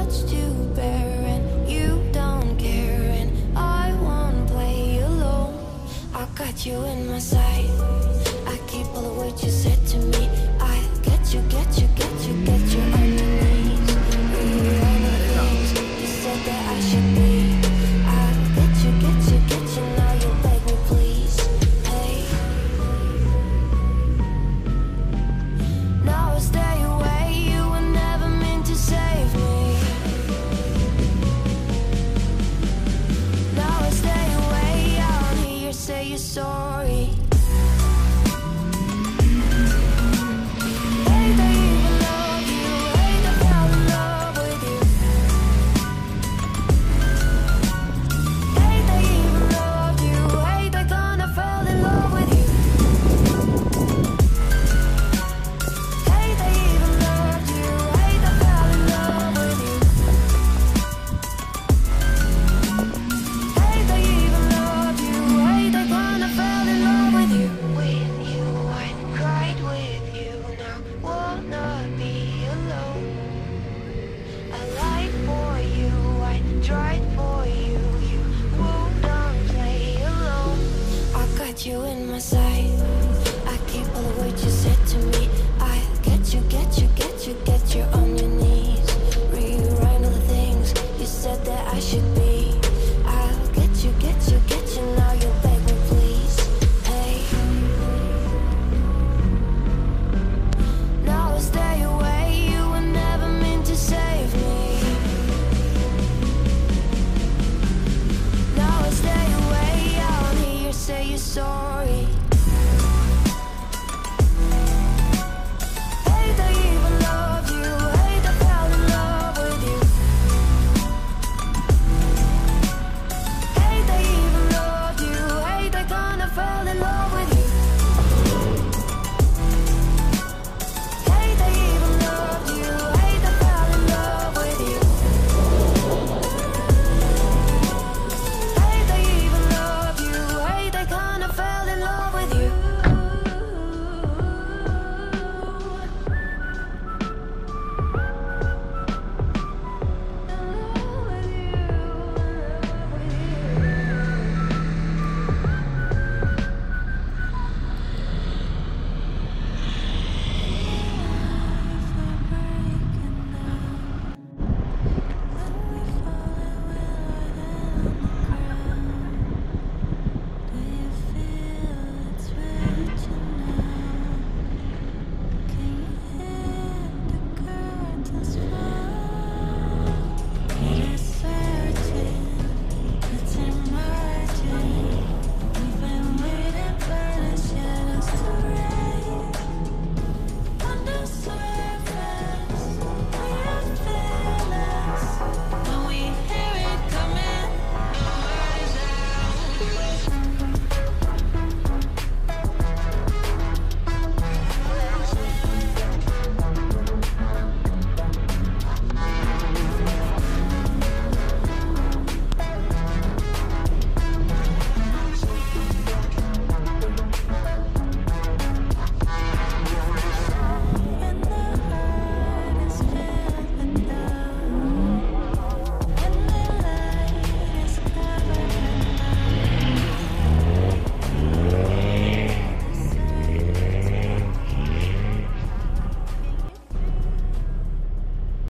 much to bear, and you don't care, and I won't play alone. I got you in my sight. I keep all the words you said to me. I get you, get you, get you, get you on your knees. All the things you said that I should be. I get you, get you, get you. Now you beg me, please. Hey. Now I stay away. You were never meant to save me. Now I stay away. I don't hear you say you're sorry. Try